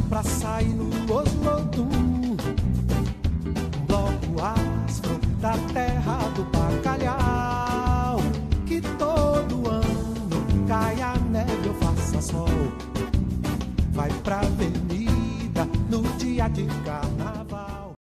pra sair no Oslodum, um bloco áspero da terra do bacalhau, que todo ano caia neve ou faça sol, vai pra avenida no dia de carnaval.